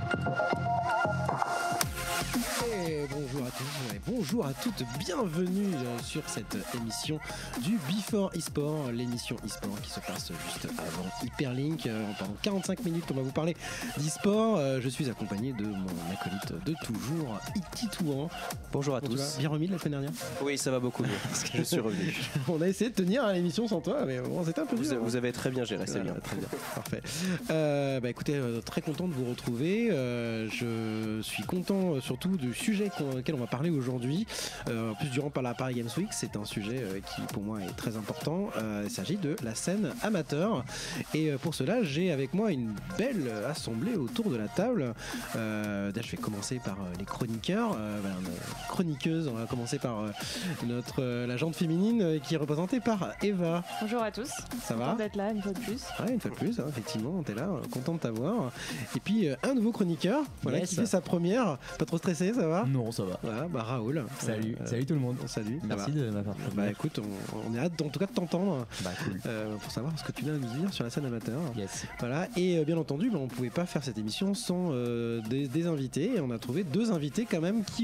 Bonjour à tous et bonjour à toutes, bienvenue sur cette émission du Before eSport, l'émission eSport qui se passe juste avant Hyperlink. Pendant 45 minutes on va vous parler d'eSport. Je suis accompagné de mon acolyte de toujours, Ititouan. Bonjour à tous. Bien remis de la semaine dernière? Oui, ça va beaucoup mieux, parce que je suis revenu. On a essayé de tenir à l'émission sans toi, mais bon, c'était un peu dur. Vous avez très bien géré, c'est bien. Très bien, parfait. Écoutez, très content de vous retrouver. Je suis content surtout du sujet auquel on va parler aujourd'hui. En plus, durant la Paris Games Week, c'est un sujet qui pour moi est très important. Il s'agit de la scène amateur. Et pour cela, j'ai avec moi une belle assemblée autour de la table. Je vais commencer par les chroniqueurs. Chroniqueuse, on va commencer par la jante féminine qui est représentée par Eva. Bonjour à tous. Ça va? Content d'être là une fois de plus. Ouais, une fois de plus, effectivement, t'es là, content de t'avoir. Et puis un nouveau chroniqueur, qui fait sa première. Pas trop stressé, ça va? Non, ça va. Voilà, Raoul. Salut, salut tout le monde. Salut. Merci de m'avoir fait. Écoute, on est hâte en tout cas de t'entendre. Cool. Pour savoir ce que tu viens de nous dire sur la scène amateur. Yes. Voilà, et bien entendu, on pouvait pas faire cette émission sans des invités. Et on a trouvé deux invités quand même qui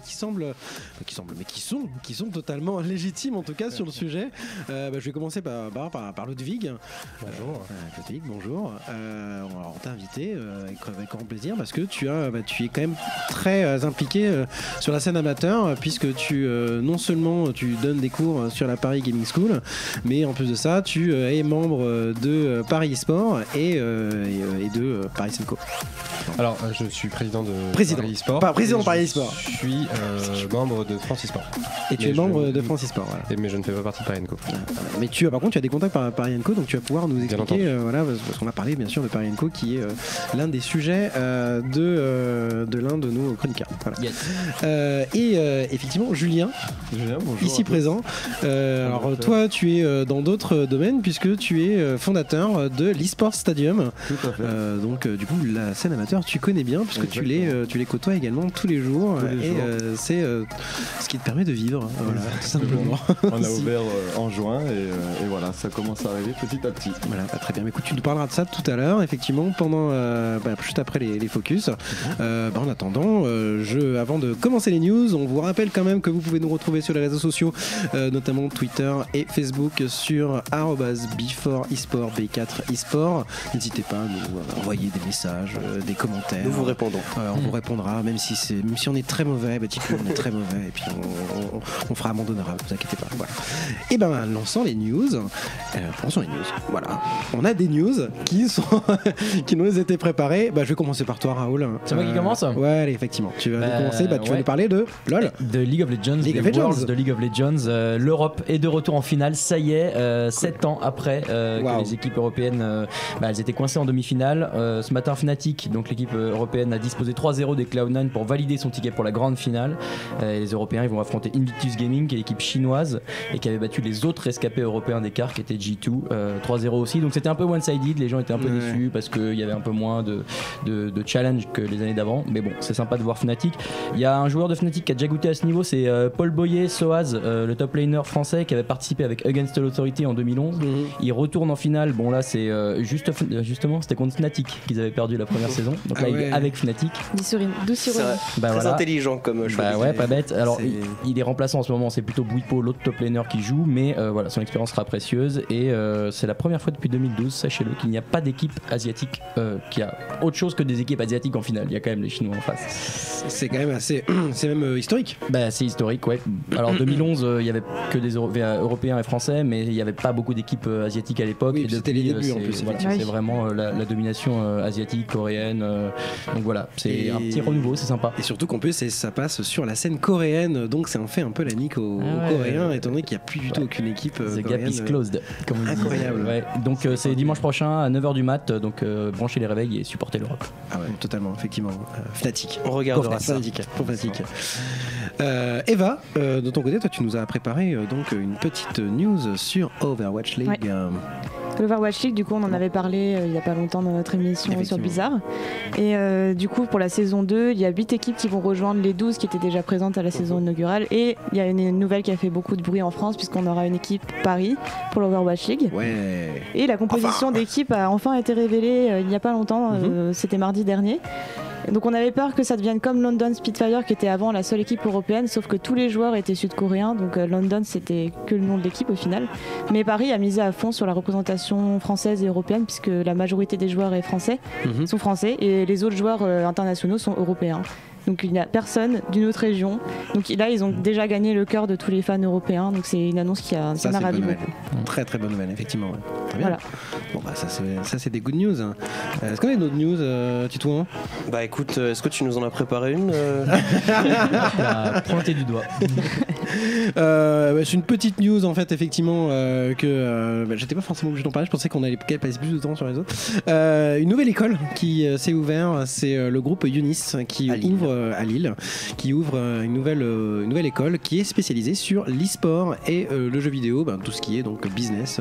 sont totalement légitimes en tout cas sur le sujet. Je vais commencer par Ludwig. Bonjour. Ludwig, bonjour. On t'a invité avec grand plaisir parce que tu es quand même très impliqué sur la scène amateur, puisque non seulement tu donnes des cours sur la Paris Gaming School, mais en plus de ça tu es membre de Paris eSport et de Paris Co. Alors je suis président de Paris eSport. Pas président de Paris eSport. Je suis membre de France eSport. Et tu es membre de France eSport, voilà. Mais je ne fais pas partie de Paris Co. Mais par contre tu as des contacts par Paris Co, donc tu vas pouvoir nous expliquer, parce qu'on a parlé bien sûr de Paris Co, qui est l'un des sujets de l'un de nos chroniqueurs. Voilà. Yes. Effectivement, Julien, bonjour, ici présent. Alors toi, tu es dans d'autres domaines puisque tu es fondateur de l'eSport Stadium. Tout à fait. Donc du coup, la scène amateur, tu connais bien puisque tu les côtoies également tous les jours. C'est ce qui te permet de vivre. Voilà, tout simplement. On a ouvert en juin et voilà, ça commence à arriver petit à petit. Voilà, très bien. Mais écoute, tu nous parleras de ça tout à l'heure, effectivement, pendant juste après les focus. En attendant, avant de commencer les news, on vous rappelle quand même que vous pouvez nous retrouver sur les réseaux sociaux, notamment Twitter et Facebook sur @before eSport B4 eSport. N'hésitez pas à nous envoyer des messages, des commentaires. Nous vous répondons. On vous répondra, même si on est très mauvais, dites-le, on est très mauvais, et puis on fera amende honorable, ne vous inquiétez pas. Voilà. Et lançons les news. Voilà. On a des news qui nous été préparées. Je vais commencer par toi, Raoul. C'est moi qui commence? Ouais, allez, effectivement. Tu vas commencer. Tu vas nous parler de LOL. De League of Legends. De League of Legends. L'Europe est de retour en finale. Ça y est, 7 ans après que les équipes européennes elles étaient coincées en demi-finale. Ce matin, Fnatic, donc l'équipe européenne, a disposé 3-0 des Cloud9 pour valider son ticket pour la grande finale. Les Européens, ils vont affronter Invictus Gaming, qui est l'équipe chinoise et qui avait battu les autres rescapés européens d'écart, qui étaient G2, 3-0 aussi. Donc c'était un peu one-sided. Les gens étaient un peu déçus parce qu'il y avait un peu moins de challenge que les années d'avant. Mais bon, c'est sympa de voir Fnatic. Il y a un joueur de Fnatic qui a déjà goûté à ce niveau, c'est Paul Boyer Soaz, le top laner français qui avait participé avec Against All Authority en 2011. Il retourne en finale. Bon là c'est justement c'était contre Fnatic qu'ils avaient perdu la première saison. Donc là il est avec Fnatic. 12 sur 1. Très intelligent comme choix. Pas bête. Alors il est remplaçant en ce moment, c'est plutôt Bwipo, l'autre top laner qui joue, mais son expérience sera précieuse et c'est la première fois depuis 2012, sachez-le, qu'il n'y a pas d'équipe asiatique qui a autre chose que des équipes asiatiques en finale. Il y a quand même les Chinois en face. C'est quand même assez c'est même historique. C'est historique, ouais. Alors 2011 il y avait que des Européens et Français, mais il n'y avait pas beaucoup d'équipes asiatiques à l'époque. Oui, et c'était les débuts en plus. C'est vraiment la domination asiatique, coréenne. Donc voilà, c'est un petit renouveau, c'est sympa. Et surtout qu'en plus ça passe sur la scène coréenne, donc ça en fait un peu la nique aux Coréens, étant donné qu'il n'y a plus du tout aucune équipe The coréenne. gap is closed, comme on dit. Incroyable. Ouais. Donc c'est dimanche prochain à 9h du mat, donc branchez les réveils et supportez l'Europe. Ah ouais, totalement, effectivement. Fnatic. On regardera ça. Fnatic. Eva, de ton côté, toi tu nous as préparé donc une petite news sur Overwatch League. Ouais. L'Overwatch League, du coup, on en avait parlé il n'y a pas longtemps dans notre émission sur Blizzard. Et du coup, pour la saison 2, il y a 8 équipes qui vont rejoindre les 12 qui étaient déjà présentes à la saison inaugurale. Et il y a une nouvelle qui a fait beaucoup de bruit en France, puisqu'on aura une équipe Paris pour l'Overwatch League. Ouais. Et la composition d'équipe a enfin été révélée il n'y a pas longtemps, c'était mardi dernier. Donc on avait peur que ça devienne comme London Spitfire qui était avant la seule équipe européenne, sauf que tous les joueurs étaient sud-coréens, donc London c'était que le nom de l'équipe au final. Mais Paris a misé à fond sur la représentation française et européenne puisque la majorité des joueurs sont français et les autres joueurs internationaux sont européens. Donc il n'y a personne d'une autre région. Donc là, ils ont déjà gagné le cœur de tous les fans européens. Donc c'est une annonce qui m'a ravi beaucoup. Très très bonne nouvelle, effectivement. Ouais. Très bien. Voilà. Bon bah ça c'est des good news. Est-ce qu'on a d'autres news, Titouan ? Bah écoute, est-ce que tu nous en as préparé une Pointé du doigt. C'est une petite news en fait, effectivement, que j'étais pas forcément obligé d'en parler. Je pensais qu'on allait passer plus de temps sur les autres. Une nouvelle école qui s'est ouverte, c'est le groupe Unis qui ouvre à Lille, qui ouvre une nouvelle école qui est spécialisée sur l'e-sport et le jeu vidéo, tout ce qui est donc business,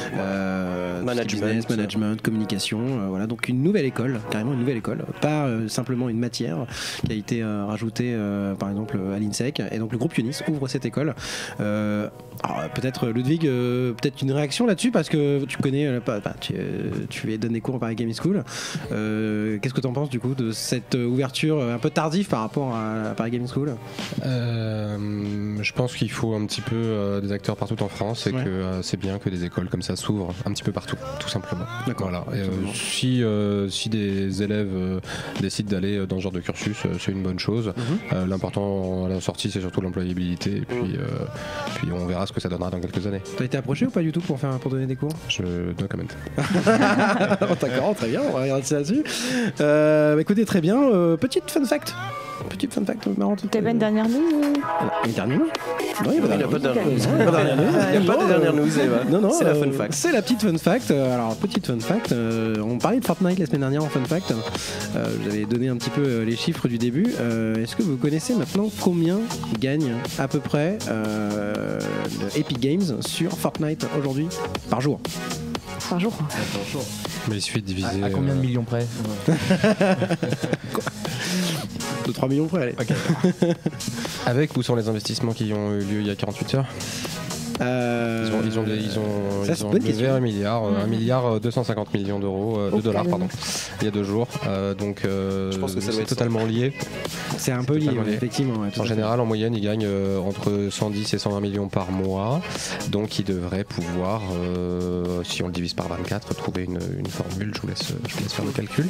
management, communication, voilà, donc une nouvelle école, carrément une nouvelle école, pas simplement une matière qui a été rajoutée par exemple à l'INSEC, et donc le groupe Unis ouvre cette école. Alors, peut-être Ludwig, peut-être une réaction là-dessus parce que tu connais, tu donnes des cours à Paris Gaming School. Qu'est-ce que tu en penses du coup de cette ouverture un peu tardive par rapport à Paris Gaming School ? Je pense qu'il faut un petit peu des acteurs partout en France et que c'est bien que des écoles comme ça s'ouvrent un petit peu partout, tout simplement. D'accord. Voilà. Si des élèves décident d'aller dans ce genre de cursus, c'est une bonne chose. L'important à la sortie, c'est surtout l'employabilité et puis on verra ce que ça donnera dans quelques années. T'as été approché ou pas du tout pour donner des cours ? Je no comment. D'accord, très bien, on va regarder ça là-dessus. Écoutez, très bien. Petite fun fact marrante. T'as pas une dernière news Une dernière news ? Non, il n'y a pas de dernière news. Il n'y a pas de dernière news, Eva. Non, c'est la fun fact. C'est la petite fun fact. Alors, petite fun fact, on parlait de Fortnite la semaine dernière en fun fact. J'avais donné un petit peu les chiffres du début. Est-ce que vous connaissez maintenant combien gagne à peu près Epic Games sur Fortnite aujourd'hui par jour ? Par jour. Mais il suffit de diviser. À combien de millions près ? 2-3 millions près, allez. Okay. Avec ou sans les investissements qui ont eu lieu il y a 48 heures ? Ils ont levé 1 milliard 250 millions d'euros, de dollars, pardon, il y a 2 jours. Donc je pense que c'est totalement lié. C'est un peu lié, effectivement. En général, en moyenne, ils gagnent entre 110 et 120 millions par mois. Donc ils devraient pouvoir, si on le divise par 24, trouver une formule. Je vous laisse faire le calcul.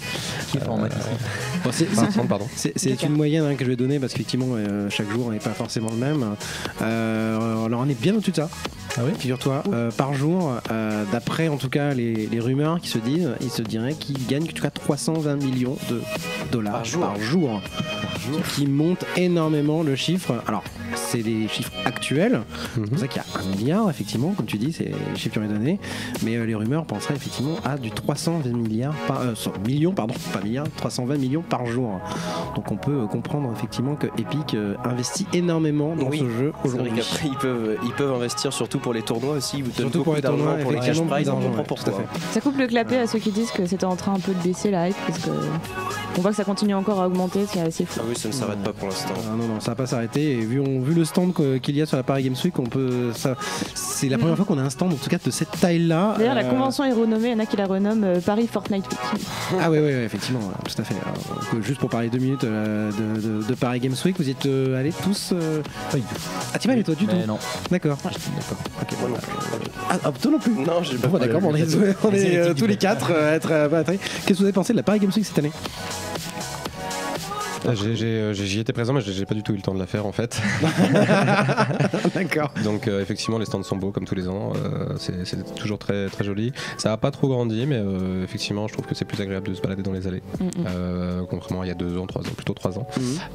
C'est une moyenne que je vais donner parce qu'effectivement, chaque jour n'est pas forcément le même. Alors on est bien au-dessus de ça. Ah oui, figure-toi, par jour, d'après en tout cas les rumeurs qui se disent, il se dirait qu'ils gagnent en tout cas 320 millions de dollars par jour. Qui monte énormément le chiffre. Alors, c'est des chiffres actuels. C'est pour ça qu'il y a 1 milliard, effectivement, comme tu dis, c'est les chiffres qui ont été donnés. Mais les rumeurs penseraient effectivement à du 320 millions, pas milliards, 320 millions par jour. Donc on peut comprendre effectivement que Epic investit énormément dans ce jeu aujourd'hui. C'est vrai qu'après ils peuvent investir surtout pour les tournois aussi. Surtout pour les tournois, pour les cash prize, on comprend pourquoi. Ça coupe le clapet à ceux qui disent que c'était en train un peu de baisser la hype parce que on voit que ça continue encore à augmenter, c'est assez fou. Ah oui, ça ne s'arrête pas pour l'instant. Non, ça va pas s'arrêter. Et vu le stand qu'il y a sur la Paris Games Week, c'est la première fois qu'on a un stand en tout cas de cette taille-là. D'ailleurs, la convention est renommée, il y en a qui la renomment Paris Fortnite Week. Ah oui, effectivement, tout à fait. Alors, juste pour parler 2 minutes de Paris Games Week, vous y êtes allés tous Pas du tout. Ah, tu vas aller toi du tout ? Non. D'accord. Okay, moi non plus. Toi non plus ? Non, j'ai pas. D'accord, on est tous les 4 à être. Qu'est-ce que vous avez pensé de la Paris Games Week cette année ? J'y étais présent, mais j'ai pas du tout eu le temps de la faire en fait. D'accord. Donc effectivement, les stands sont beaux comme tous les ans. C'est toujours très très joli. Ça a pas trop grandi, mais effectivement, je trouve que c'est plus agréable de se balader dans les allées. Contrairement à il y a 2 ans, 3 ans, plutôt 3 ans.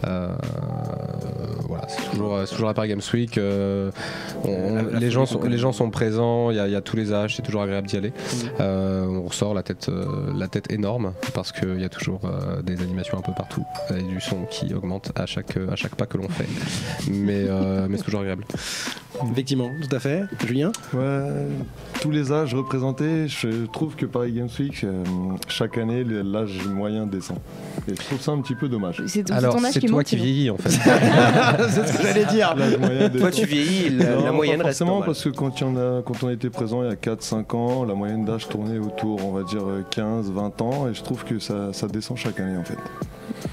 Voilà, c'est toujours à Paris Games Week. Les gens sont présents. Il y a tous les âges. C'est toujours agréable d'y aller. On ressort la tête énorme parce qu'il y a toujours des animations un peu partout. Et du son qui augmente à chaque pas que l'on fait, mais c'est toujours agréable. Effectivement, tout à fait. Julien ? Ouais, tous les âges représentés, je trouve que Paris Games Week, chaque année, l'âge moyen descend. Et je trouve ça un petit peu dommage. Alors, c'est toi qui vieillis en fait. C'est ce que j'allais dire. Toi tu vieillis, la moyenne reste forcément, parce que quand on était présent il y a 4-5 ans, la moyenne d'âge tournait autour, on va dire, 15-20 ans, et je trouve que ça descend chaque année en fait.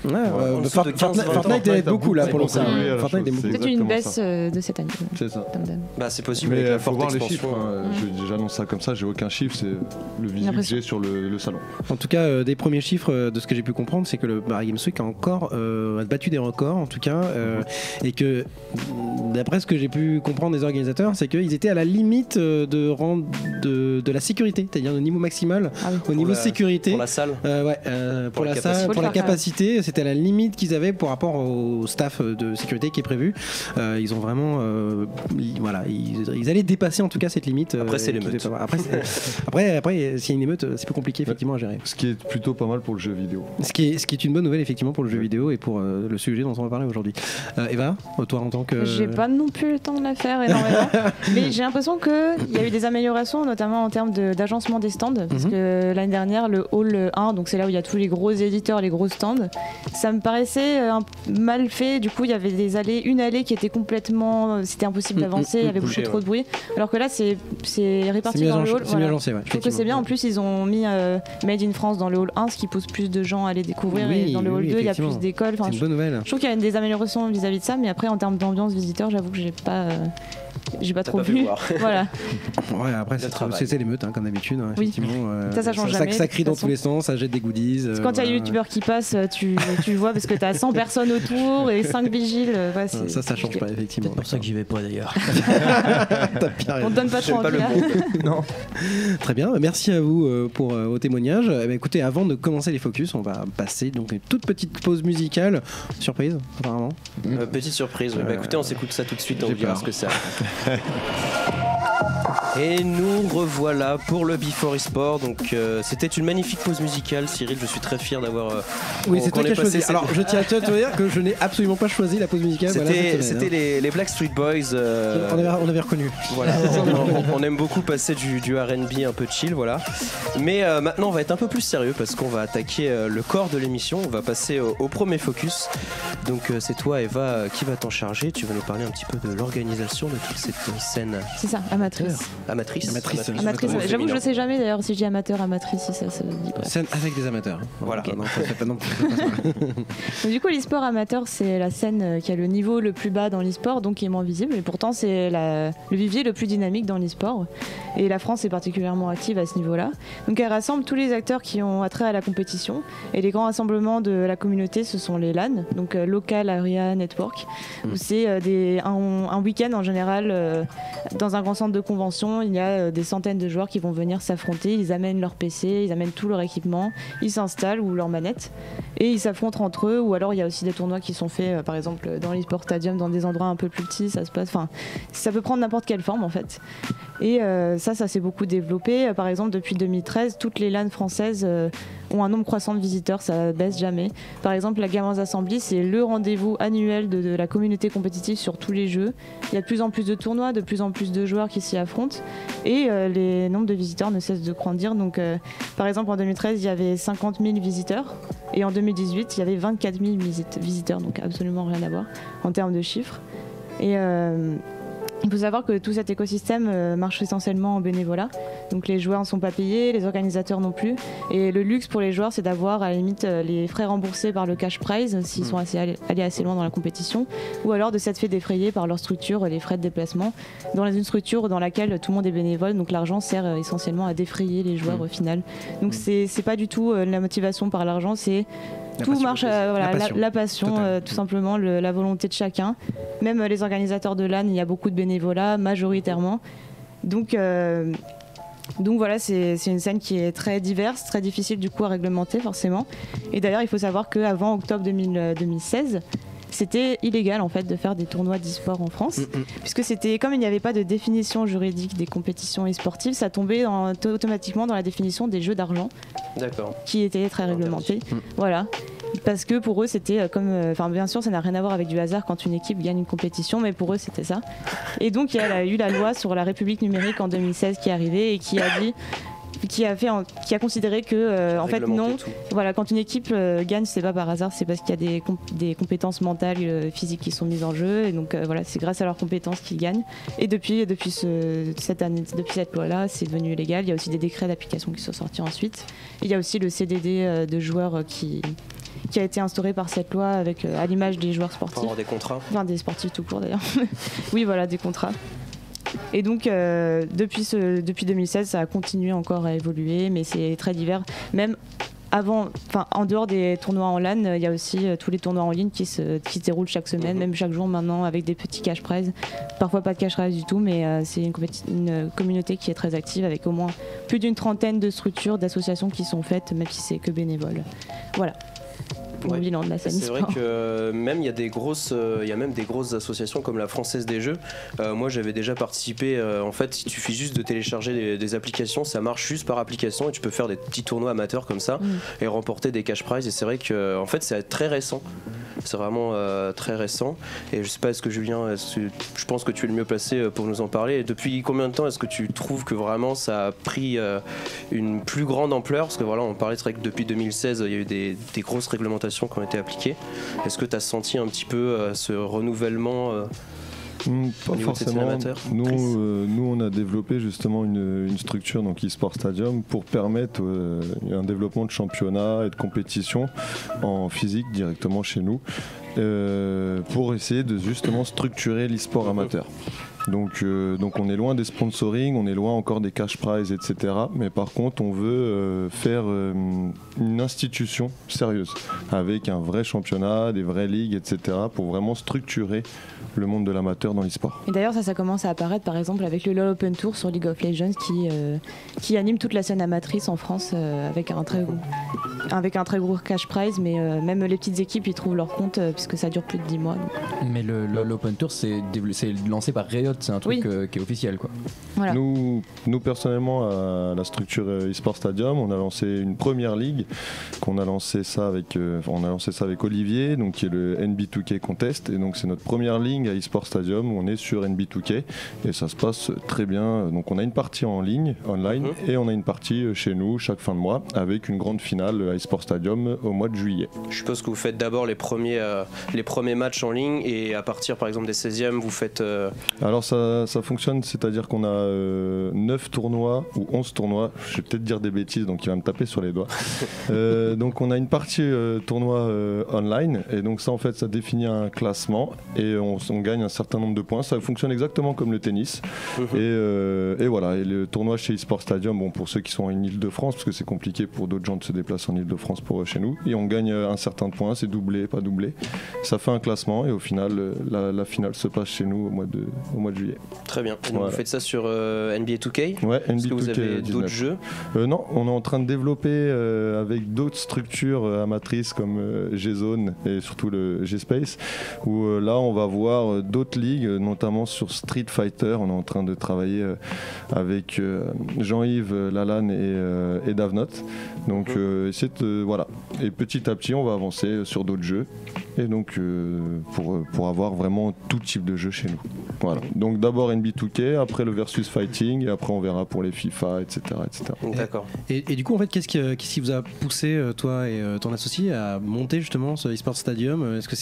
Fortnite aide beaucoup là pour le coup. Fortnite est peut-être une baisse de cette année. C'est ça. C'est possible. Mais il faut voir les chiffres. J'annonce ça comme ça, j'ai aucun chiffre, c'est le visuel que j'ai sur le salon. En tout cas, des premiers chiffres de ce que j'ai pu comprendre, c'est que le Paris Games Week a encore battu des records en tout cas, et que d'après ce que j'ai pu comprendre des organisateurs, c'est qu'ils étaient à la limite de la sécurité, c'est-à-dire au niveau maximal, au niveau sécurité. Pour la salle. Pour la salle, pour la capacité, c'était à la limite qu'ils avaient par rapport au staff de sécurité qui est prévu. Ils ont vraiment, ils allaient dépasser en tout cas cette limite. Après c'est l'émeute. Après, s'il y a une émeute, c'est plus compliqué effectivement à gérer. Ce qui est plutôt pas mal pour le jeu vidéo. Ce qui est une bonne nouvelle effectivement pour le jeu vidéo et pour le sujet dont on va parler aujourd'hui. Eva, toi en tant que... J'ai pas non plus le temps de la faire énormément, mais j'ai l'impression qu'il y a eu des améliorations, notamment en termes d'agencement des stands, parce que l'année dernière, le hall 1, donc c'est là où il y a tous les gros éditeurs, les gros stands, ça me paraissait mal fait. Du coup, il y avait une allée qui était complètement... C'était impossible d'avancer, il y avait beaucoup trop de bruit. Alors que là, c'est réparti dans le hall. C'est mieux agencé, Je trouve que c'est bien. En plus, ils ont mis Made in France dans le hall 1, ce qui pousse plus de gens à aller découvrir. Et dans le hall 2, il y a plus d'écoles. C'est une bonne nouvelle. Je trouve qu'il y a des améliorations vis-à-vis de ça, mais après, en termes d'ambiance visiteur, j'avoue que j'ai pas trop vu. Voilà. Ouais, après c'est l'émeute comme d'habitude, effectivement. Ça change jamais. Ça crie dans tous les sens, ça jette des goodies. Quand il y a un youtubeur qui passe, tu le vois parce que t'as 100 personnes autour et 5 vigiles. Ça change pas effectivement. C'est pour ça que j'y vais pas d'ailleurs. On te donne pas trop envie. Non. Très bien, merci à vous pour vos témoignages. Écoutez, avant de commencer les focus, on va passer donc une toute petite pause musicale. Surprise, apparemment. Petite surprise. Écoutez, on s'écoute ça tout de suite, on vous dira ce que c'est. Et nous revoilà pour le Before eSport. Donc c'était une magnifique pause musicale, Cyril. Je suis très fier d'avoir. Oui, c'est toi qui as choisi. Alors je tiens à te dire que je n'ai absolument pas choisi la pause musicale. C'était les Blackstreet Boys. On avait reconnu. Voilà. on aime beaucoup passer du R&B un peu chill, voilà. Mais maintenant on va être un peu plus sérieux parce qu'on va attaquer le corps de l'émission. On va passer au premier focus. Donc c'est toi, Eva, qui va t'en charger. Tu vas nous parler un petit peu de l'organisation de toute cette scène. C'est ça, amatrice. Amatrice. J'avoue que je ne sais jamais d'ailleurs si je dis amateur, amatrice, si ça se dit pas. Scène avec des amateurs. Voilà. Okay. Non, du coup, l'e-sport amateur, c'est la scène qui a le niveau le plus bas dans l'e-sport, donc qui est moins visible. Et pourtant, c'est le vivier le plus dynamique dans l'e-sport. Et la France est particulièrement active à ce niveau-là. Donc, elle rassemble tous les acteurs qui ont attrait à la compétition. Et les grands rassemblements de la communauté, ce sont les LAN, donc Local Area Network, où c'est un week-end en général dans un grand centre de convention. Il y a des centaines de joueurs qui vont venir s'affronter. Ils amènent leur PC, ils amènent tout leur équipement, ils s'installent ou leur manette et ils s'affrontent entre eux. Ou alors il y a aussi des tournois qui sont faits, par exemple dans l'e-sport stadium, dans des endroits un peu plus petits. Ça se passe. Enfin, ça peut prendre n'importe quelle forme en fait. Et ça s'est beaucoup développé. Par exemple, depuis 2013, toutes les LAN françaises ont un nombre croissant de visiteurs, ça baisse jamais. Par exemple, la Gamers Assembly, c'est le rendez-vous annuel de la communauté compétitive sur tous les jeux. Il y a de plus en plus de tournois, de plus en plus de joueurs qui s'y affrontent et les nombres de visiteurs ne cessent de grandir. Donc, par exemple, en 2013, il y avait 50 000 visiteurs et en 2018, il y avait 24 000 visiteurs, donc absolument rien à voir en termes de chiffres. Et il faut savoir que tout cet écosystème marche essentiellement en bénévolat. Donc les joueurs ne sont pas payés, les organisateurs non plus. Et le luxe pour les joueurs, c'est d'avoir à la limite les frais remboursés par le cash prize s'ils sont allés assez loin dans la compétition, ou alors de s'être fait défrayer par leur structure les frais de déplacement dans une structure dans laquelle tout le monde est bénévole. Donc l'argent sert essentiellement à défrayer les joueurs au final. Donc c'est pas du tout la motivation par l'argent, c'est tout marche, la passion tout simplement, la volonté de chacun. Même les organisateurs de LAN, il y a beaucoup de bénévolat, majoritairement. Donc voilà, c'est une scène qui est très diverse, très difficile du coup à réglementer forcément. Et d'ailleurs, il faut savoir qu'avant octobre 2016, c'était illégal en fait de faire des tournois d'e-sport en France, puisque c'était, comme il n'y avait pas de définition juridique des compétitions e-sportives, ça tombait automatiquement dans la définition des jeux d'argent, qui était très réglementé. Voilà. Parce que pour eux c'était comme, bien sûr ça n'a rien à voir avec du hasard quand une équipe gagne une compétition, mais pour eux c'était ça. Et donc il y a eu la loi sur la République numérique en 2016 qui est arrivée et qui a dit, qui a considéré que en fait non, voilà, quand une équipe gagne, c'est pas par hasard, c'est parce qu'il y a des compétences mentales, physiques qui sont mises en jeu, et donc voilà, c'est grâce à leurs compétences qu'ils gagnent. Et depuis cette loi-là, c'est devenu légal. Il y a aussi des décrets d'application qui sont sortis ensuite. Il y a aussi le CDD de joueurs qui qui a été instaurée par cette loi avec, à l'image des joueurs sportifs. Pour avoir des contrats. Enfin, des sportifs tout court d'ailleurs. Oui, voilà, des contrats. Et donc, depuis 2016, ça a continué encore à évoluer, mais c'est très divers. Même en dehors des tournois en LAN, il y a aussi tous les tournois en ligne qui se déroulent chaque semaine, même chaque jour maintenant, avec des petits cash prizes. Parfois pas de cash prize du tout, mais c'est une communauté qui est très active, avec au moins plus d'une trentaine de structures, d'associations qui sont faites, même si c'est que bénévole. Voilà. Pour le bilan de la scène e-sport. C'est vrai que même il y a même des grosses associations comme la Française des Jeux. Moi j'avais déjà participé. En fait, il suffit juste de télécharger des applications, ça marche juste par application et tu peux faire des petits tournois amateurs comme ça et remporter des cash prizes. Et c'est vrai que en fait c'est très récent. C'est vraiment très récent. Et je sais pas, est-ce que Julien, je pense que tu es le mieux placé pour nous en parler. Et depuis combien de temps est-ce que tu trouves que vraiment ça a pris une plus grande ampleur? Parce que voilà, on parlait, c'est vrai que depuis 2016, il y a eu des grosses réglementations qui ont été appliquées. Est-ce que tu as senti un petit peu ce renouvellement pas forcément. Nous, on a développé justement une structure, donc eSport Stadium, pour permettre un développement de championnat et de compétition en physique directement chez nous, pour essayer de justement structurer l'e-sport amateur. Donc on est loin des sponsoring, on est loin encore des cash prizes, etc. Mais par contre, on veut faire une institution sérieuse, avec un vrai championnat, des vraies ligues, etc. pour vraiment structurer le monde de l'amateur dans l'e-sport. Et d'ailleurs, ça commence à apparaître par exemple avec le LoL Open Tour sur League of Legends qui anime toute la scène amatrice en France avec un très gros cash prize, mais même les petites équipes ils trouvent leur compte puisque ça dure plus de 10 mois. Donc. Mais le LoL Open Tour c'est lancé par Riot, c'est un truc qui est officiel quoi. Voilà. Nous personnellement à la structure eSport Stadium, on a lancé une première ligue qu'on a lancé ça avec Olivier, donc qui est le NB2K Contest, et donc c'est notre première ligue à eSport Stadium où on est sur NB2K et ça se passe très bien. Donc on a une partie en ligne, online, et on a une partie chez nous chaque fin de mois avec une grande finale à eSport Stadium au mois de juillet. Je suppose que vous faites d'abord les premiers matchs en ligne et à partir par exemple des 16e vous faites... Alors ça fonctionne, c'est-à-dire qu'on a 9 tournois ou 11 tournois, je vais peut-être dire des bêtises donc il va me taper sur les doigts. Donc on a une partie tournoi online et donc ça en fait ça définit un classement et on gagne un certain nombre de points. Ça fonctionne exactement comme le tennis. Et voilà, et le tournoi chez eSport Stadium, bon, pour ceux qui sont en Ile-de-France, parce que c'est compliqué pour d'autres gens de se déplacer en Ile-de-France pour chez nous, et on gagne un certain point, c'est doublé, pas doublé. Ça fait un classement et au final, la finale se passe chez nous au mois de juillet. Très bien. Et donc vous faites ça sur NBA 2K? Ouais, NBA 2K. Est-ce que vous avez d'autres jeux? Non, on est en train de développer avec d'autres structures amatrices comme G-Zone et surtout le G-Space, où là on va voir d'autres ligues, notamment sur Street Fighter. On est en train de travailler avec Jean-Yves Lalanne et Davnot. Donc voilà. Et petit à petit on va avancer sur d'autres jeux. Et donc pour avoir vraiment tout type de jeu chez nous. Voilà. Donc d'abord NB2K, après le versus fighting, et après on verra pour les FIFA, etc. D'accord. Et du coup en fait qu'est-ce qui vous a poussé toi et ton associé à monter justement ce eSport Stadium? Est-ce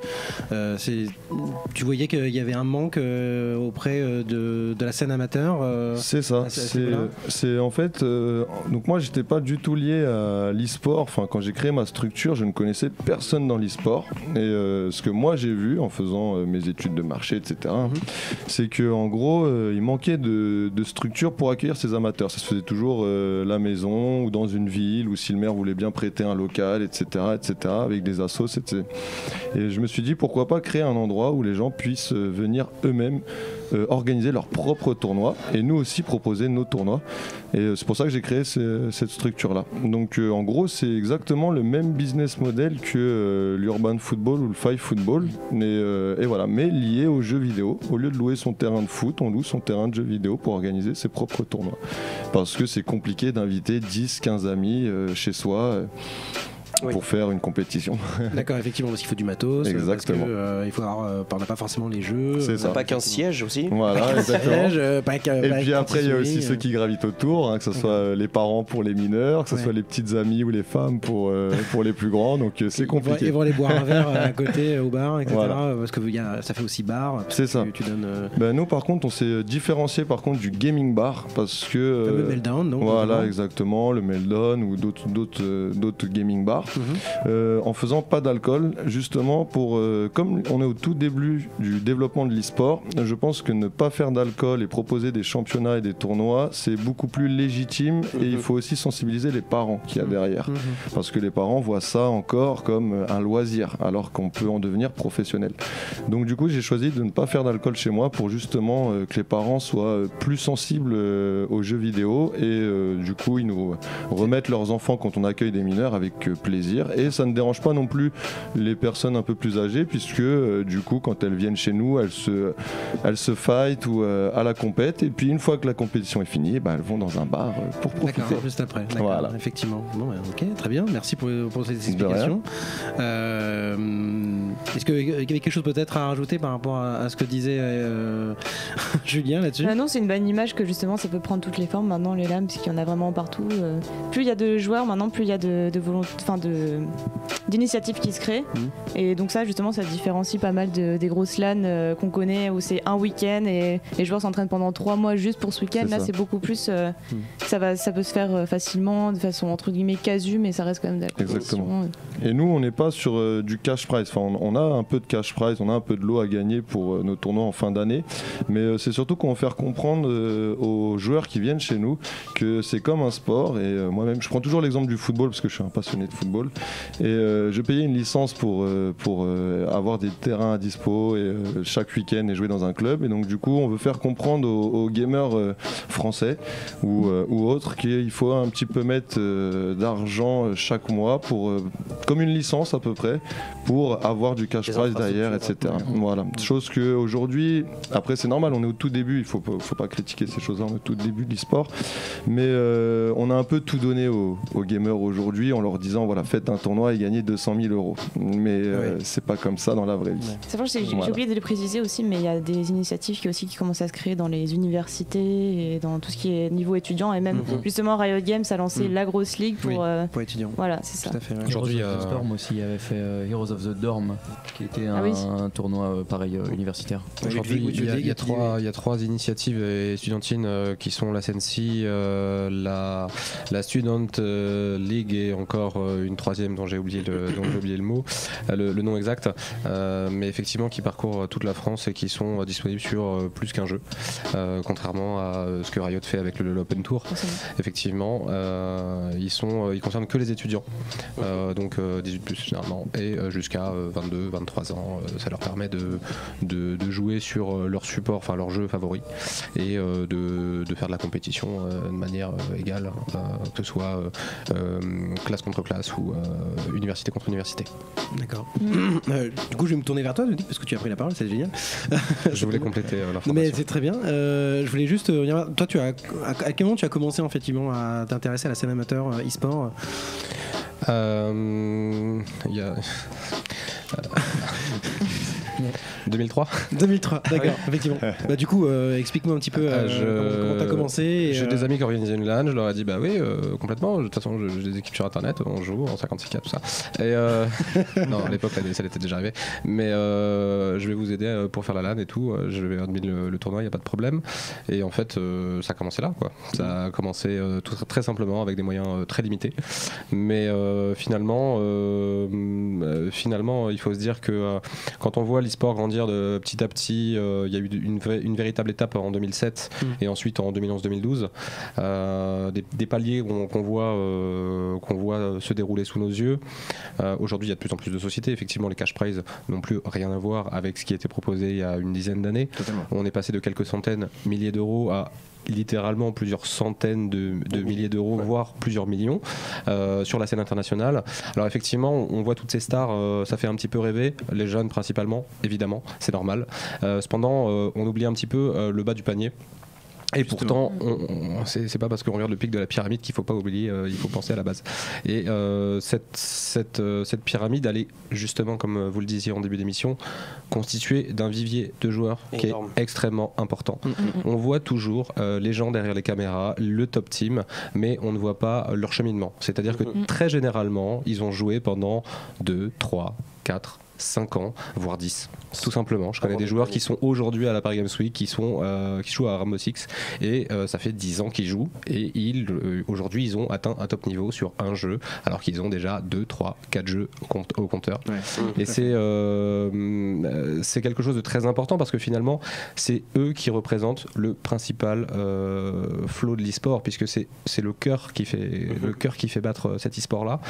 que tu voyais qu'il y avait un manque auprès de la scène amateur? C'est ça. C'est en fait donc moi j'étais pas du tout lié à l'e-sport. Enfin quand j'ai créé ma structure, je ne connaissais personne dans l'e-sport. Et ce que moi j'ai vu en faisant mes études de marché, etc., c'est qu'en gros il manquait de structure pour accueillir ces amateurs. Ça se faisait toujours la maison ou dans une ville, ou si le maire voulait bien prêter un local, etc., avec des assos, etc. Et je me suis dit pourquoi pas créer un endroit où les gens puissent venir eux-mêmes organiser leur propre tournoi et nous aussi proposer nos tournois. Et c'est pour ça que j'ai créé cette structure-là. Donc en gros, c'est exactement le même business model que l'urban football ou le five football, et voilà, mais lié aux jeux vidéo. Au lieu de louer son terrain de foot, on loue son terrain de jeux vidéo pour organiser ses propres tournois. Parce que c'est compliqué d'inviter 10-15 amis chez soi. Pour faire une compétition. D'accord, effectivement, parce qu'il faut du matos. Exactement. On n'a pas forcément les jeux. C'est ça. Pas qu'un siège aussi. Voilà, exactement. Et puis après, il y a aussi ceux qui gravitent autour, que ce soit les parents pour les mineurs, que ce soit les petites amies ou les femmes pour les plus grands. Donc c'est compliqué. Ils vont aller boire un verre à côté au bar, etc. Voilà. Parce que ça fait aussi bar. C'est ça. Tu donnes, nous, par contre, on s'est différencié du gaming bar parce que. Le Meltdown, donc. Voilà, exactement, le Meltdown ou d'autres gaming bars. en faisant pas d'alcool, justement pour comme on est au tout début du développement de l'e-sport, je pense que ne pas faire d'alcool et proposer des championnats et des tournois, c'est beaucoup plus légitime et il faut aussi sensibiliser les parents qu'il y a derrière, parce que les parents voient ça encore comme un loisir alors qu'on peut en devenir professionnel. Donc du coup j'ai choisi de ne pas faire d'alcool chez moi pour justement que les parents soient plus sensibles aux jeux vidéo et du coup ils nous remettent leurs enfants quand on accueille des mineurs avec plaisir, et ça ne dérange pas non plus les personnes un peu plus âgées puisque du coup quand elles viennent chez nous elles se fight ou à la compète, et puis une fois que la compétition est finie, elles vont dans un bar pour profiter. D'accord, juste après. D'accord, voilà. Effectivement. Bon, ok, très bien. Merci pour ces explications. Est-ce qu'il y avait quelque chose peut-être à rajouter par rapport à ce que disait Julien là-dessus? Non, c'est une bonne image que justement ça peut prendre toutes les formes maintenant, les LAN, parce qu'il y en a vraiment partout. Plus il y a de joueurs maintenant, plus il y a d'initiatives qui se créent. Et donc ça justement ça différencie pas mal des grosses LAN qu'on connaît où c'est un week-end et les joueurs s'entraînent pendant 3 mois juste pour ce week-end. Là c'est beaucoup plus ça peut se faire facilement de façon entre guillemets casu, mais ça reste quand même de la compétition. Exactement. Et nous on n'est pas sur du cash prize, enfin, on a un peu de cash prize, on a un peu de lot à gagner pour nos tournois en fin d'année, mais c'est surtout qu'on veut faire comprendre aux joueurs qui viennent chez nous que c'est comme un sport. Et moi-même je prends toujours l'exemple du football parce que je suis un passionné de football, et je payais une licence pour avoir des terrains à dispo et chaque week-end et jouer dans un club, et donc du coup on veut faire comprendre aux gamers français ou autres qu'il faut un petit peu mettre d'argent chaque mois pour comme une licence à peu près pour avoir du cash prize derrière, etc. Voilà, chose que aujourd'hui, après c'est normal, on est au tout début, il faut pas critiquer ces choses-là, on est au tout début de l'e-sport, mais on a un peu tout donné aux gamers aujourd'hui en leur disant voilà, faites un tournoi et gagnez 200 000 €. Mais c'est pas comme ça dans la vraie vie. C'est vrai, j'ai oublié de le préciser aussi, mais il y a des initiatives qui commencent à se créer dans les universités et dans tout ce qui est niveau étudiant, et même justement Riot Games a lancé la grosse ligue pour étudiants. Voilà, c'est ça. Tout à fait, aujourd'hui Storm aussi avait fait Heroes of the Dorm, qui était un tournoi pareil universitaire. Aujourd'hui il y a trois initiatives étudiantines qui sont la SNC, la Student League et encore une troisième dont j'ai oublié le mot, le nom exact, mais effectivement qui parcourent toute la France et qui sont disponibles sur plus qu'un jeu, contrairement à ce que Riot fait avec l'Open Tour. Effectivement, ils concernent que les étudiants, donc 18+ généralement, et jusqu'à 22, 23 ans. Ça leur permet de jouer sur leur support, enfin leur jeu favori, et de faire de la compétition de manière égale, que ce soit classe contre classe ou université contre université. D'accord. Du coup, je vais me tourner vers toi, Denis, parce que tu as pris la parole, c'est génial. Je voulais compléter l'information. Mais c'est très bien. Je voulais juste toi, à quel moment tu as commencé effectivement à t'intéresser à la scène amateur e-sport? Il y a 2003, d'accord, effectivement. Du coup, explique-moi un petit peu comment t'as commencé. J'ai des amis qui organisaient une LAN, je leur ai dit bah oui, complètement. De toute façon, j'ai des équipes sur internet, on joue en 56K, tout ça. Et non, à l'époque, ça était déjà arrivé. Mais je vais vous aider pour faire la LAN et tout. Je vais admettre le tournoi, il n'y a pas de problème. Et en fait, ça a commencé là, quoi. Ça a commencé tout très simplement avec des moyens très limités. Mais finalement, il faut se dire que quand on voit l'e-sport grandir de petit à petit, il y a eu une véritable étape en 2007 et ensuite en 2011-2012, des paliers qu'on voit se dérouler sous nos yeux. Aujourd'hui, il y a de plus en plus de sociétés. Effectivement, les cash prizes n'ont plus rien à voir avec ce qui était proposé il y a une dizaine d'années. Totalement. On est passé de quelques centaines, milliers d'euros à littéralement plusieurs centaines de milliers d'euros, voire plusieurs millions sur la scène internationale. Alors effectivement, on voit toutes ces stars, ça fait un petit peu rêver, les jeunes principalement, évidemment, c'est normal. Cependant, on oublie un petit peu le bas du panier. Et pourtant, c'est pas parce qu'on regarde le pic de la pyramide qu'il faut pas oublier, il faut penser à la base. Et cette pyramide, elle est justement, comme vous le disiez en début d'émission, constituée d'un vivier de joueurs qui est extrêmement important. On voit toujours les gens derrière les caméras, le top team, mais on ne voit pas leur cheminement. C'est-à-dire que très généralement, ils ont joué pendant 2, 3, 4, 5 ans, voire 10. Tout simplement. Je connais des joueurs qui sont aujourd'hui à la Paris Games Week, qui jouent à Rainbow Six, et ça fait 10 ans qu'ils jouent, et aujourd'hui ils ont atteint un top niveau sur un jeu, alors qu'ils ont déjà 2, 3, 4 jeux au compteur. Et c'est quelque chose de très important, parce que finalement c'est eux qui représentent le principal flot de l'e-sport, puisque c'est le cœur qui fait battre cet e-sport là.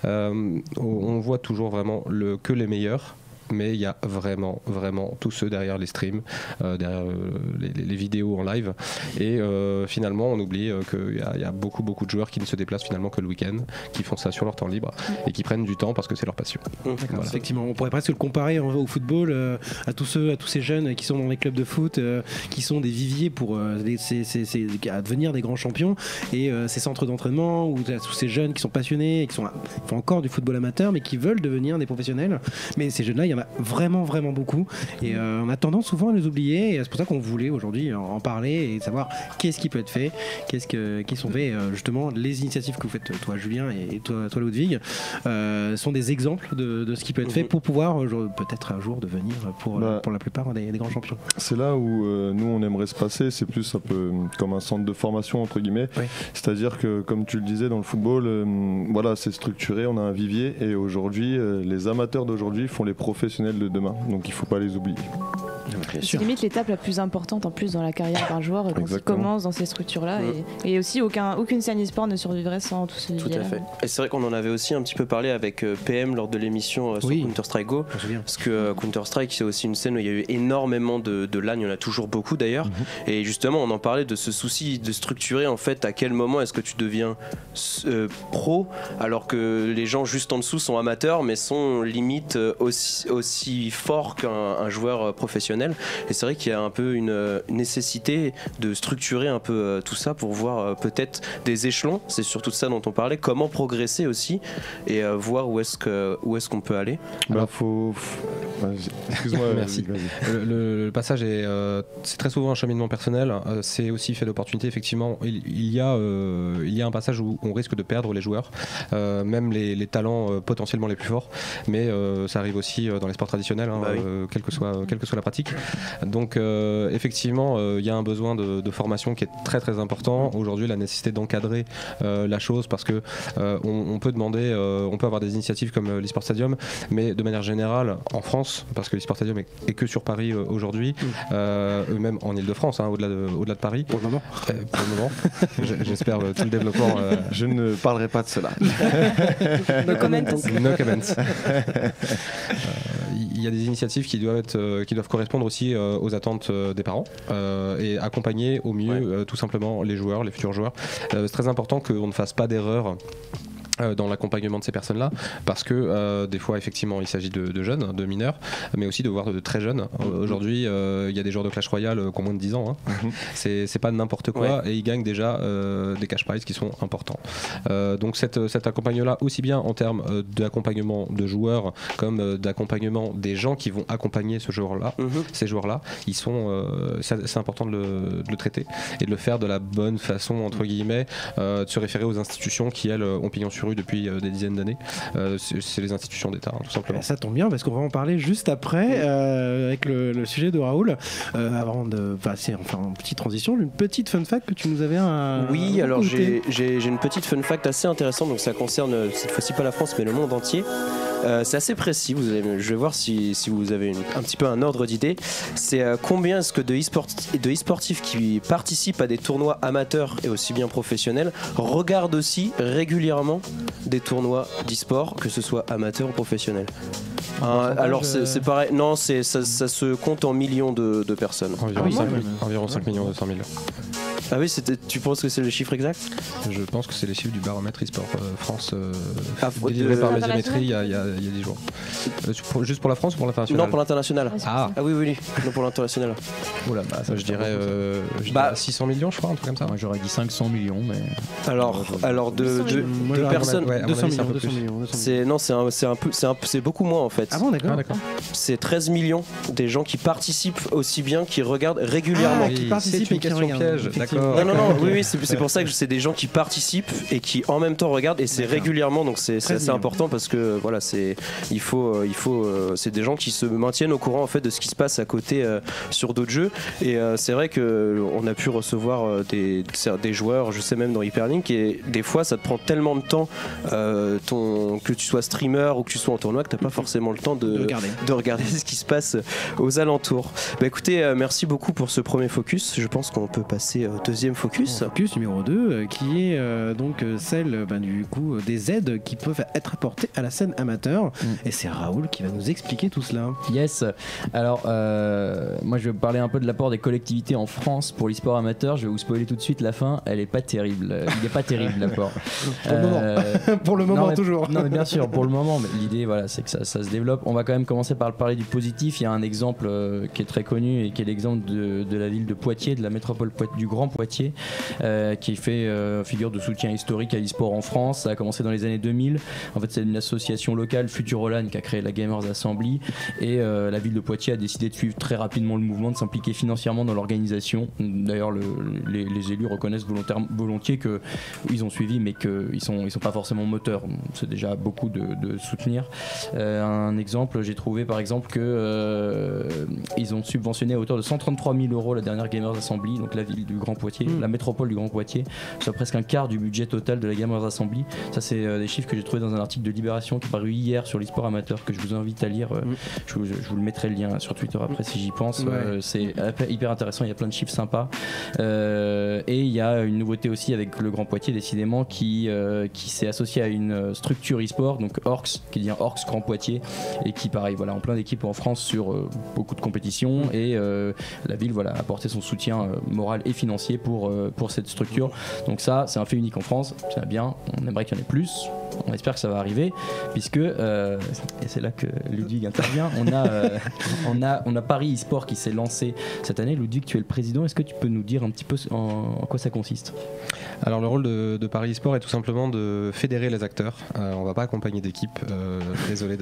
On voit toujours vraiment que les meilleurs, mais il y a vraiment tous ceux derrière les streams, derrière les vidéos en live, et finalement on oublie qu'il y a beaucoup de joueurs qui ne se déplacent finalement que le week-end, qui font ça sur leur temps libre et qui prennent du temps parce que c'est leur passion. Voilà. Effectivement, on pourrait presque le comparer au football, à tous ces jeunes qui sont dans les clubs de foot, qui sont des viviers pour à devenir des grands champions, et ces centres d'entraînement où tous ces jeunes qui sont passionnés et qui font encore du football amateur mais qui veulent devenir des professionnels. Mais ces jeunes-là, il y en a vraiment beaucoup, et on a tendance souvent à les oublier, et c'est pour ça qu'on voulait aujourd'hui en parler et savoir qu'est-ce qui peut être fait, qui sont faits justement. Les initiatives que vous faites, toi Julien et toi Ludwig, sont des exemples de ce qui peut être fait pour pouvoir peut-être un jour devenir pour la plupart des grands champions. C'est là où nous on aimerait se passer, c'est plus un peu comme un centre de formation entre guillemets, c'est-à-dire que comme tu le disais dans le football, voilà, c'est structuré, on a un vivier, et aujourd'hui les amateurs d'aujourd'hui font les professionnels de demain, donc il ne faut pas les oublier. C'est limite l'étape la plus importante en plus dans la carrière d'un joueur quand il commence dans ces structures-là, et aussi aucune scène e-sport ne survivrait sans tout ce Tout à fait. Et c'est vrai qu'on en avait aussi un petit peu parlé avec PM lors de l'émission sur Counter-Strike Go, parce que Counter-Strike c'est aussi une scène où il y a eu énormément de LAN, il y en a toujours beaucoup d'ailleurs, et justement on en parlait de ce souci de structurer en fait à quel moment est-ce que tu deviens pro alors que les gens juste en dessous sont amateurs mais sont limite aussi forts qu'un joueur professionnel. Et c'est vrai qu'il y a un peu une nécessité de structurer un peu tout ça pour voir peut-être des échelons, c'est surtout de ça dont on parlait, comment progresser aussi, et voir où est-ce qu'on peut aller. Excuse-moi. Merci. Le passage c'est très souvent un cheminement personnel, c'est aussi fait d'opportunités. Effectivement, il y a un passage où on risque de perdre les joueurs, même les talents potentiellement les plus forts, mais ça arrive aussi dans les sports traditionnels, quelle que soit la pratique. Donc effectivement il y a un besoin de formation qui est très très important aujourd'hui, la nécessité d'encadrer la chose, parce que on peut demander, on peut avoir des initiatives comme l'eSport Stadium, mais de manière générale en France, parce que l'eSport Stadium est que sur Paris aujourd'hui, même en Ile-de-France, au-delà de Paris pour le moment. J'espère tout le développement. Je ne parlerai pas de cela. No comment. No comments. Il y a des initiatives qui doivent correspondre aussi aux attentes des parents, et accompagner au mieux tout simplement les futurs joueurs. C'est très important qu'on ne fasse pas d'erreur dans l'accompagnement de ces personnes-là, parce que des fois effectivement il s'agit de jeunes, de mineurs, mais aussi de voir de très jeunes. Aujourd'hui il y a des joueurs de Clash Royale qui ont moins de 10 ans, c'est pas n'importe quoi, et ils gagnent déjà des cash prizes qui sont importants. Donc cet accompagnement-là, aussi bien en termes d'accompagnement de joueurs comme d'accompagnement des gens qui vont accompagner ces joueurs-là, c'est important de le traiter et de le faire de la bonne façon, entre guillemets, de se référer aux institutions qui elles ont pignon sur rue depuis des dizaines d'années. C'est les institutions d'État, tout simplement. Ça tombe bien parce qu'on va en parler juste après avec le sujet de Raoul. Avant de passer, une petite transition, une petite fun fact que tu nous avais alors j'ai une petite fun fact assez intéressante, donc ça concerne cette fois-ci pas la France mais le monde entier. C'est assez précis, je vais voir si vous avez un petit peu un ordre d'idée. C'est combien est-ce que de e-sportifs qui participent à des tournois amateurs et aussi bien professionnels regardent aussi régulièrement des tournois d'e-sport, que ce soit amateur ou professionnel. Alors c'est pareil, non, ça se compte en millions de personnes. Environ 5 millions 200 000. Ah oui, tu penses que c'est le chiffre exact ? Je pense que c'est les chiffres du baromètre e-sport France délivré par Médiamétrie il y a 10 jours. Juste pour la France ou pour l'international ? Non, pour l'international. Oui, non, pour l'international. Oula, ça je dirais 600 millions, je crois, un truc comme ça. Moi j'aurais dit 500 millions, mais. Alors de personnes. 200 millions. C'est beaucoup moins en fait. Ah bon, d'accord. C'est 13 millions des gens qui participent aussi bien, qui regardent régulièrement. Qui participent et qui regardent. D'accord. Non, oui, c'est pour ça que c'est des gens qui participent et qui en même temps regardent, et c'est régulièrement, donc c'est assez important parce que voilà, c'est des gens qui se maintiennent au courant en fait de ce qui se passe à côté sur d'autres jeux, et c'est vrai que on a pu recevoir des joueurs, je sais même dans Hyperlink, et des fois ça te prend tellement de temps que tu sois streamer ou que tu sois en tournoi que t'as pas forcément le temps de regarder ce qui se passe aux alentours. Bah écoutez, merci beaucoup pour ce premier focus. Je pense qu'on peut passer au deuxième focus. Focus numéro 2 qui est donc celle du coup des aides qui peuvent être apportées à la scène amateur, et c'est Raoul qui va nous expliquer tout cela. Yes. Alors moi je vais vous parler un peu de l'apport des collectivités en France pour l'e-sport amateur. Je vais vous spoiler tout de suite la fin, elle est pas terrible. Il n'est pas terrible l'apport. Pour le moment non, toujours. Non mais bien sûr pour le moment, mais l'idée voilà c'est que ça se développe. On va quand même commencer par parler du positif. Il y a un exemple qui est très connu et qui est l'exemple de la ville de Poitiers, de la métropole du Grand Poitiers, qui fait figure de soutien historique à l'e-sport en France. Ça a commencé dans les années 2000. En fait c'est une association locale, Futurolan, qui a créé la Gamers Assembly, et la ville de Poitiers a décidé de suivre très rapidement le mouvement, de s'impliquer financièrement dans l'organisation. D'ailleurs les élus reconnaissent volontiers qu'ils ont suivi, mais qu'ils sont pas forcément moteurs. C'est déjà beaucoup de soutenir. Un exemple, j'ai trouvé par exemple que ils ont subventionné à hauteur de 133 000 € la dernière Gamers Assembly, donc la ville du Grand Poitiers, la métropole du Grand Poitiers, soit presque un quart du budget total de la Gamers Assembly. Ça c'est des chiffres que j'ai trouvé dans un article de Libération qui est paru hier sur l'e-sport amateur, que je vous invite à lire. Je vous le mettrai le lien sur Twitter après si j'y pense. C'est hyper intéressant, il y a plein de chiffres sympas. Et il y a une nouveauté aussi avec le Grand Poitiers décidément qui s'est associé à une structure e-sport, donc Orcs, qui devient Orcs Grand Poitiers, et qui pareil voilà en plein d'équipes en France sur beaucoup de compétitions, et la ville voilà a apporté son soutien moral et financier pour cette structure. Donc ça c'est un fait unique en France, c'est bien, on aimerait qu'il y en ait plus, on espère que ça va arriver, puisque et c'est là que Ludwig intervient, on a Paris eSport qui s'est lancé cette année. Ludwig, tu es le président, est-ce que tu peux nous dire un petit peu en quoi ça consiste? Alors le rôle de Paris eSport est tout simplement de fédérer les acteurs. On va pas accompagner d'équipe. Désolé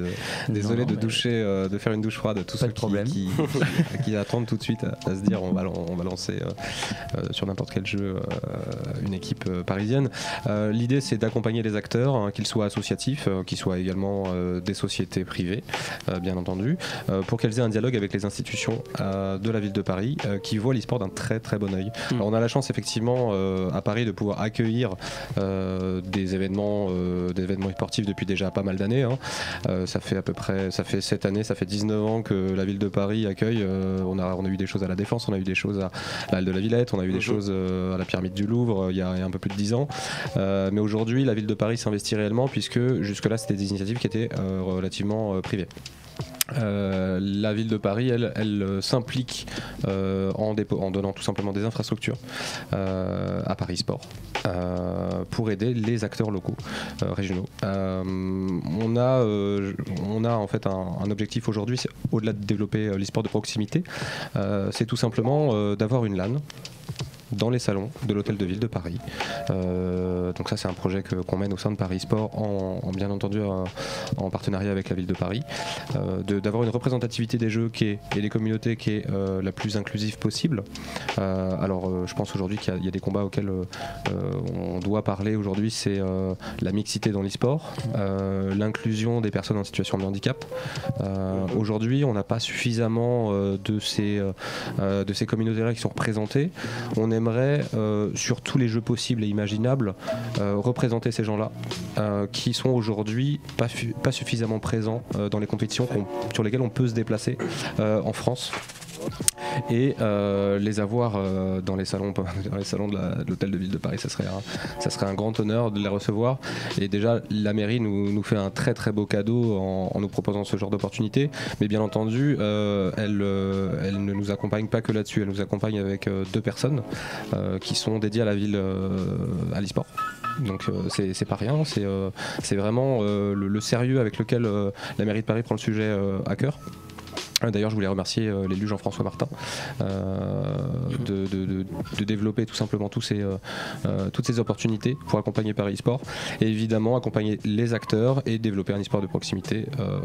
de faire une douche froide à tous ceux qui attendent tout de suite à se dire on va lancer sur n'importe quel jeu une équipe parisienne. L'idée c'est d'accompagner les acteurs, qu'ils soient associatifs, qu'ils soient également des sociétés privées, bien entendu, pour qu'elles aient un dialogue avec les institutions de la ville de Paris qui voient l'e-sport d'un très très bon œil. Alors, on a la chance effectivement à Paris de pouvoir accueillir des événements sportifs depuis déjà pas mal d'années. Ça fait cette année, ça fait 19 ans que la ville de Paris accueille. On a eu des choses à la Défense, on a eu des choses à la Halle de la Villette, on a eu des choses à la Pyramide du Louvre il y a un peu plus de 10 ans. Mais aujourd'hui, la ville de Paris s'investit réellement, puisque jusque-là c'était des initiatives qui étaient relativement privées. La ville de Paris, elle s'implique en donnant tout simplement des infrastructures à Paris Sport pour aider les acteurs locaux, régionaux. On a en fait un objectif aujourd'hui, c'est au-delà de développer l'e-sport de proximité, c'est tout simplement d'avoir une LAN dans les salons de l'hôtel de ville de Paris. Donc ça c'est un projet qu'on mène au sein de Paris Sport en bien entendu en partenariat avec la ville de Paris, d'avoir une représentativité des jeux et des communautés qui est la plus inclusive possible. Alors je pense aujourd'hui qu'il y a des combats auxquels on doit parler aujourd'hui, c'est la mixité dans l'e-sport, l'inclusion des personnes en situation de handicap. Aujourd'hui on n'a pas suffisamment de ces communautés-là qui sont représentées. On aimerait sur tous les jeux possibles et imaginables représenter ces gens-là qui sont aujourd'hui pas suffisamment présents dans les compétitions sur lesquelles on peut se déplacer en France, et les avoir dans les salons de l'hôtel de ville de Paris. Ça serait un grand honneur de les recevoir, et déjà la mairie nous fait un très très beau cadeau en nous proposant ce genre d'opportunité, mais bien entendu elle ne nous accompagne pas que là-dessus, elle nous accompagne avec 2 personnes qui sont dédiées à la ville, à l'e-sport. Donc c'est pas rien, c'est vraiment le sérieux avec lequel la mairie de Paris prend le sujet à cœur. D'ailleurs, je voulais remercier l'élu Jean-François Martin de développer tout simplement toutes ces opportunités pour accompagner Paris eSport et évidemment accompagner les acteurs et développer un e-sport de proximité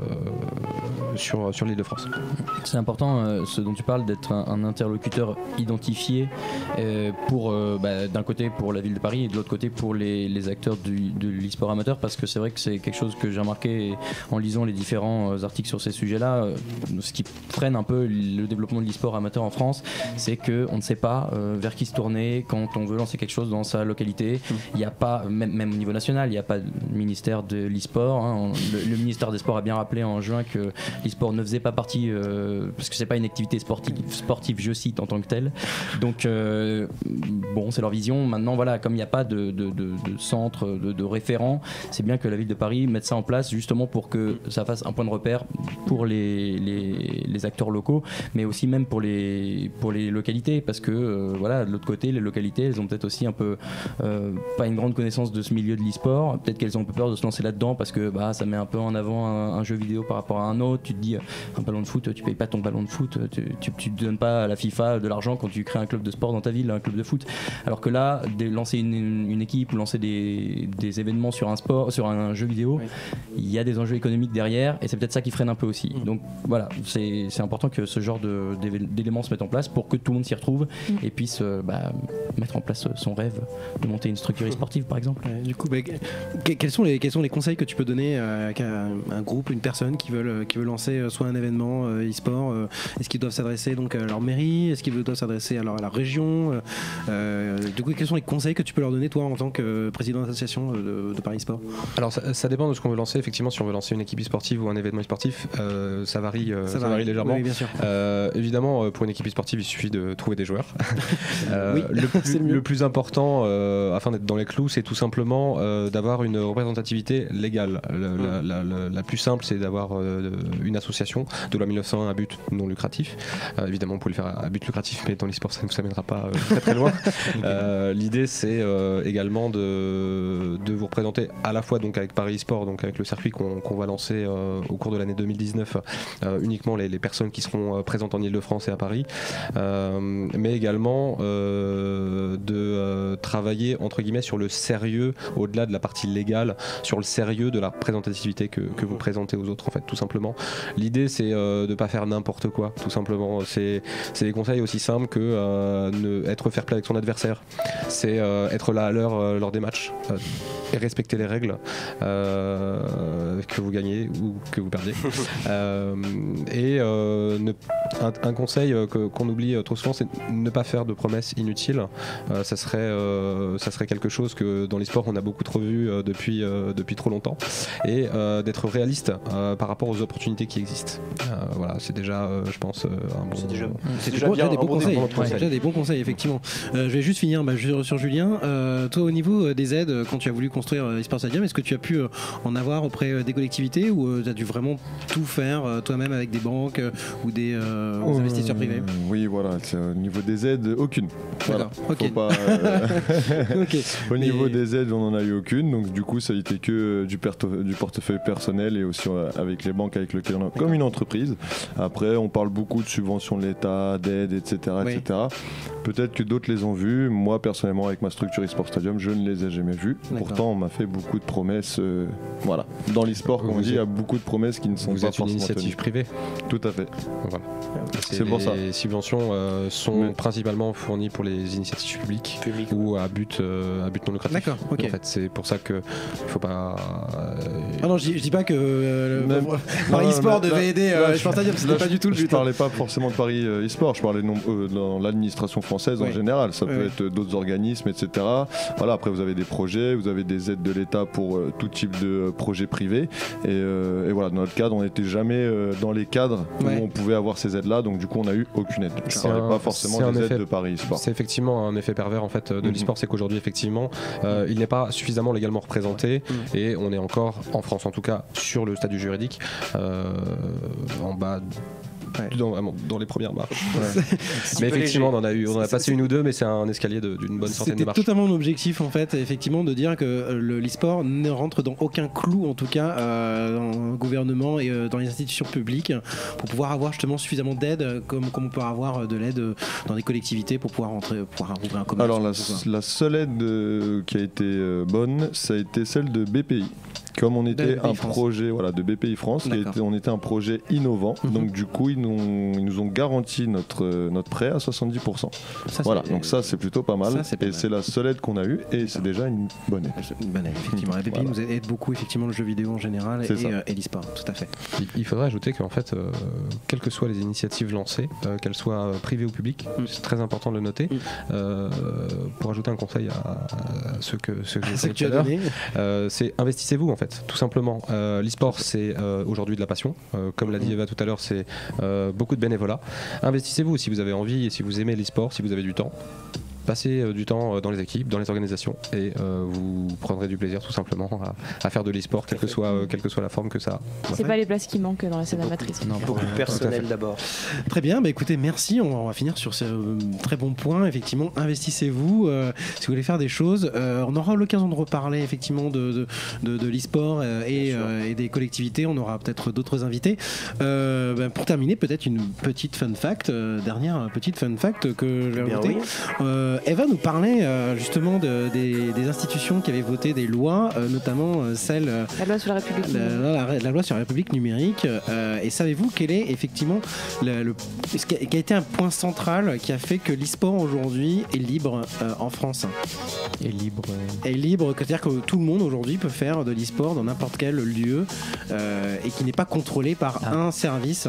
sur l'Île-de-France. C'est important, ce dont tu parles, d'être un interlocuteur identifié pour d'un côté pour la ville de Paris et de l'autre côté pour les acteurs de l'e-sport amateur, parce que c'est vrai que c'est quelque chose que j'ai remarqué en lisant les différents articles sur ces sujets-là. Ce qui freine un peu le développement de l'e-sport amateur en France, c'est qu'on ne sait pas vers qui se tourner quand on veut lancer quelque chose dans sa localité. Il n'y a pas, même au niveau national, il n'y a pas de ministère de l'e-sport. Hein. Le ministère des Sports a bien rappelé en juin que l'e-sport ne faisait pas partie, parce que c'est pas une activité sportive, je cite, en tant que telle. Donc bon, c'est leur vision. Maintenant, voilà, comme il n'y a pas de centre, de référent, c'est bien que la ville de Paris mette ça en place justement pour que ça fasse un point de repère pour les acteurs locaux, mais aussi même pour les localités, parce que voilà, de l'autre côté, les localités, elles ont peut-être aussi un peu pas une grande connaissance de ce milieu de l'e-sport. Peut-être qu'elles ont un peu peur de se lancer là-dedans parce que ça met un peu en avant un jeu vidéo par rapport à un autre. Tu te dis, un ballon de foot, tu payes pas ton ballon de foot, tu donnes pas à la FIFA de l'argent quand tu crées un club de sport dans ta ville, un club de foot. Alors que là, lancer une équipe ou lancer des événements sur un sport, sur un jeu vidéo, il y a des enjeux économiques derrière, et c'est peut-être ça qui freine un peu aussi. Donc voilà, c'est important que ce genre d'éléments se mettent en place pour que tout le monde s'y retrouve et puisse mettre en place son rêve de monter une structure e-sportive par exemple. Du coup, quels sont les conseils que tu peux donner à un groupe, une personne qui veut lancer soit un événement e-sport? Est-ce qu'ils doivent s'adresser donc à leur mairie? Est-ce qu'ils doivent s'adresser à la région? Du coup, quels sont les conseils que tu peux leur donner toi en tant que président d'association de Paris Sport? Alors ça dépend de ce qu'on veut lancer. Effectivement, si on veut lancer une équipe e-sportive ou un événement e-sportif, ça varie légèrement. Oui, bien sûr. Évidemment, pour une équipe e-sportive, il suffit de trouver des joueurs. Le plus important, afin d'être dans les clous, c'est tout simplement d'avoir une représentativité légale. La plus simple, c'est d'avoir une association de loi 1901 à but non lucratif. Évidemment, vous pouvez le faire à but lucratif, mais dans l'e-sport, ça ne vous amènera pas très très loin. L'idée, c'est également de vous représenter à la fois donc avec Paris eSport, donc avec le circuit qu'on va lancer au cours de l'année 2019, uniquement les personnes qui seront présentes en Ile-de-France et à Paris, mais également de travailler entre guillemets sur le sérieux, au-delà de la partie légale, sur le sérieux de la représentativité que vous présentez aux autres en fait, tout simplement. L'idée c'est de ne pas faire n'importe quoi, tout simplement. C'est des conseils aussi simples que être fair play avec son adversaire, c'est être là à l'heure lors des matchs et respecter les règles, que vous gagnez ou que vous perdez. Un conseil qu'on oublie trop souvent, c'est ne pas faire de promesses inutiles. Ça serait quelque chose que dans l'e-sport on a beaucoup trop vu depuis trop longtemps, et d'être réaliste par rapport aux opportunités qui existent. Voilà, c'est déjà je pense un bon, c'est déjà des bons conseils. Déjà des bons conseils, effectivement. Je vais juste finir sur Julien. Toi, au niveau des aides, quand tu as voulu construire eSport Stadium, est-ce que tu as pu en avoir auprès des collectivités, ou tu as dû vraiment tout faire toi-même avec des banques ou des investisseurs privés? Oui, voilà. Au niveau des aides, aucune. Voilà. Okay. Faut pas, Au niveau des aides, on n'en a eu aucune. Donc du coup, ça a été que du portefeuille personnel, et aussi avec les banques avec lesquelles on a, comme une entreprise. Après, on parle beaucoup de subventions de l'État, d'aides, etc. Oui. etc. Peut-être que d'autres les ont vues. Moi, personnellement, avec ma structure eSport Stadium, je ne les ai jamais vues. D'accord. Pourtant, on m'a fait beaucoup de promesses. Voilà. Dans l'e-sport, comme on dit, il y a beaucoup de promesses qui ne sont pas forcément tenues. Vous êtes une initiative privée. Tout à fait. Voilà. C'est pour ça. Les subventions sont principalement fournies pour les initiatives publiques ou à but non lucratif. D'accord. Ok. En fait, c'est pour ça que il faut pas. Ah non, je dis pas que Paris eSport devait aider eSport Stadium. C'était pas du tout le but. Je parlais pas forcément de Paris eSport. Je parlais dans l'administration française en général. Ça peut être d'autres organismes, etc. Voilà. Après, vous avez des projets, vous avez des aides de l'État pour tout type de projets privés. Et voilà, dans notre cadre, on n'était jamais dans les cadres où on pouvait avoir ces aides-là. Donc du coup, on n'a eu aucune aide. Je parlais pas forcément des aides de Paris eSport. C'est effectivement un effet pervers en fait de l'e-sport, c'est qu'aujourd'hui effectivement, il n'est pas suffisamment légalement représenté, et on est encore en France en tout cas sur le statut juridique en bas dans les premières marches. Mais effectivement, on a passé une ou deux, mais c'est un escalier d'une bonne centaine de marches. C'était totalement mon objectif en fait, effectivement, de dire que l'e-sport ne rentre dans aucun clou, en tout cas, dans le gouvernement et dans les institutions publiques, pour pouvoir avoir justement suffisamment d'aide, comme on peut avoir de l'aide dans des collectivités pour pouvoir ouvrir un commerce. Alors la seule aide qui a été bonne, ça a été celle de BPI. Comme on était un projet de BPI France, on était un projet innovant, donc du coup ils nous ont garanti notre prêt à 70%. Donc ça c'est plutôt pas mal, c'est la seule aide qu'on a eue et c'est déjà une bonne aide. Une bonne aide, effectivement. La BPI nous aide beaucoup, effectivement, le jeu vidéo en général et l'e-sport, tout à fait. Il faudrait ajouter qu'en fait, quelles que soient les initiatives lancées, qu'elles soient privées ou publiques, c'est très important de le noter. Pour ajouter un conseil à ceux que tu as donné, c'est investissez-vous en fait. Tout simplement, l'e-sport c'est aujourd'hui de la passion, comme l'a dit Eva tout à l'heure, c'est beaucoup de bénévolat. Investissez-vous si vous avez envie et si vous aimez l'e-sport, si vous avez du temps. Passez du temps dans les équipes, dans les organisations et vous prendrez du plaisir tout simplement à faire de l'e-sport, quelle que soit la forme que ça a. C'est pas les places qui manquent dans la scène amatrice. Non, beaucoup de personnel d'abord. Très bien, écoutez, merci. On va finir sur ce très bon point. Effectivement, investissez-vous si vous voulez faire des choses. On aura l'occasion de reparler effectivement de l'e-sport et des collectivités. On aura peut-être d'autres invités. Pour terminer, peut-être une petite fun fact, dernière petite fun fact que je vais ajouter. Eva nous parlait justement des institutions qui avaient voté des lois, notamment celle... La loi sur la République numérique. La loi sur la République numérique. Et savez-vous quel est effectivement ce qui a été un point central qui a fait que l'e-sport aujourd'hui est libre en France? Est libre, c'est-à-dire que tout le monde aujourd'hui peut faire de l'e-sport dans n'importe quel lieu et qui n'est pas contrôlé par un service.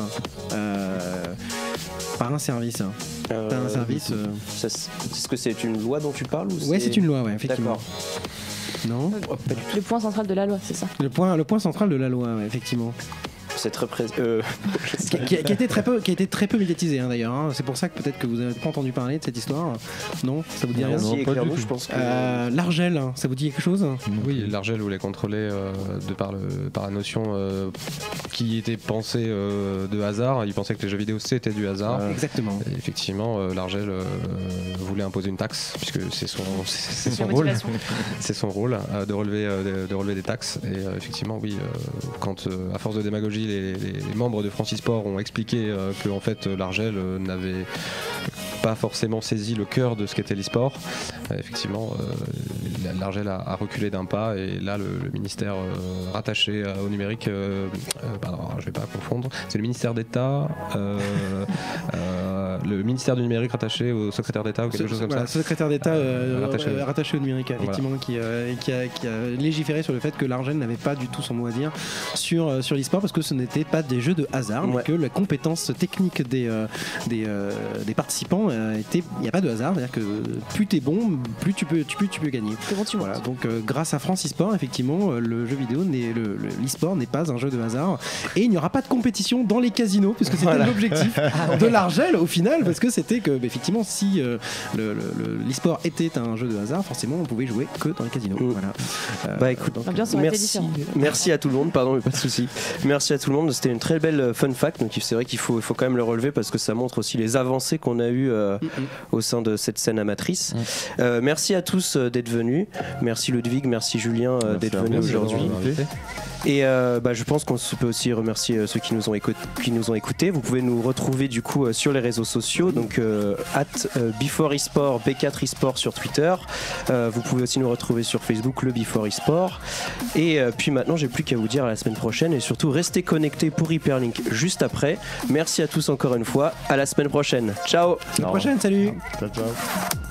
Est-ce que c'est une loi dont tu parles ou Oui, c'est une loi, effectivement. D'accord. Non. Le point central de la loi, c'est ça. Le point central de la loi, effectivement. C'est très qui a été très peu médiatisé d'ailleurs. C'est pour ça que peut-être que vous n'avez pas entendu parler de cette histoire. Non, ça vous dit rien? Non, pas du tout. Je pense que... l'Argel, ça vous dit quelque chose? Oui, l'Argel voulait contrôler par la notion qui était pensée de hasard. Il pensait que les jeux vidéo c'était du hasard. Exactement. Et effectivement, l'Argel voulait imposer une taxe puisque c'est son rôle. C'est son rôle de relever des taxes. Et effectivement, oui, quand à force de démagogie les membres de Francisport ont expliqué que en fait l'Argel n'avait pas forcément saisi le cœur de ce qu'était l'e-sport. Effectivement, l'Argel a reculé d'un pas et là le ministère rattaché au numérique, pardon, je vais pas confondre, c'est le ministère d'État, le ministère du numérique rattaché au secrétaire d'État ou quelque chose comme ça. Le secrétaire d'État rattaché au numérique, effectivement, qui a légiféré sur le fait que l'Argel n'avait pas du tout son mot à dire sur l'e-sport parce que ce n'était pas des jeux de hasard, mais que la compétence technique des participants il n'y a pas de hasard, c'est-à-dire que plus t'es bon, plus tu peux gagner. Voilà, donc grâce à Francisport, effectivement, le jeu vidéo, l'e-sport n'est pas un jeu de hasard et il n'y aura pas de compétition dans les casinos puisque c'était l'objectif de l'Argel au final, parce que c'était que effectivement si l'e-sport était un jeu de hasard, forcément on pouvait jouer que dans les casinos. Voilà. Écoute, merci à tout le monde, pardon, mais pas de souci. Merci à tout le monde, c'était une très belle fun fact, donc c'est vrai qu'il faut quand même le relever parce que ça montre aussi les avancées qu'on a eues au sein de cette scène amatrice. Merci à tous d'être venus, merci Ludwig, merci Julien d'être venus aujourd'hui. Et je pense qu'on peut aussi remercier ceux qui nous ont écoutés. Vous pouvez nous retrouver du coup sur les réseaux sociaux, donc @before_esport, B4 esport sur Twitter. Vous pouvez aussi nous retrouver sur Facebook, le Before Esport. Et puis maintenant, j'ai plus qu'à vous dire à la semaine prochaine et surtout restez connectés pour Hyperlink juste après. Merci à tous encore une fois. À la semaine prochaine. Ciao. À la prochaine. Salut. Ciao.